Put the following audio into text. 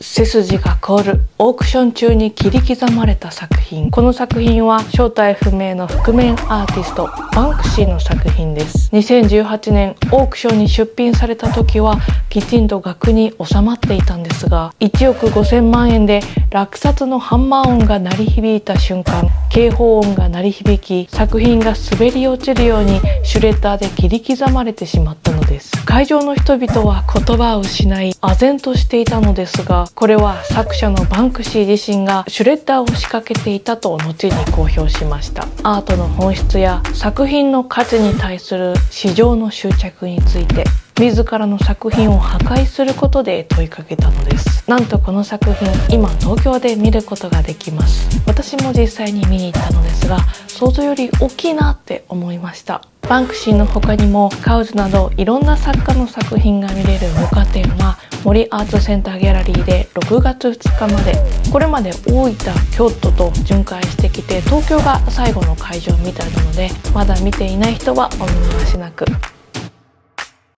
背筋が凍るオークション中に切り刻まれた作品。この作品は正体不明の覆面アーティストバンクシーの作品です。2018年オークションに出品された時はきちんと額に収まっていたんですが、1億5000万円で落札のハンマー音が鳴り響いた瞬間、警報音が鳴り響き、作品が滑り落ちるようにシュレッダーで切り刻まれてしまったのです。会場の人々は言葉を失い唖然としていたのですが、これは作者のバンクシー自身がシュレッダーを仕掛けていたと後に公表しました。アートの本質や作品の価値に対する市場の執着について、自らの作品を破壊することで問いかけたのです。なんとこの作品、今東京で見ることができます。私も実際に見に行ったのですが、想像より大きいなって思いました。バンクシーの他にもカウズなどいろんな作家の作品が見れる模花展は森アーツセンターギャラリーで6月2日まで。これまで大分、京都と巡回してきて、東京が最後の会場みたいなので、まだ見ていない人はお見逃しなく。